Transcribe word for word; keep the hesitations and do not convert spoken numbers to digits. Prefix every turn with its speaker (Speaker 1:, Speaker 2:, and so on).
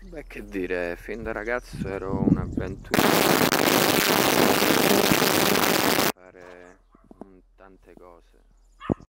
Speaker 1: Beh, che dire, fin da ragazzo ero un avventuroso, fare mm, tante cose.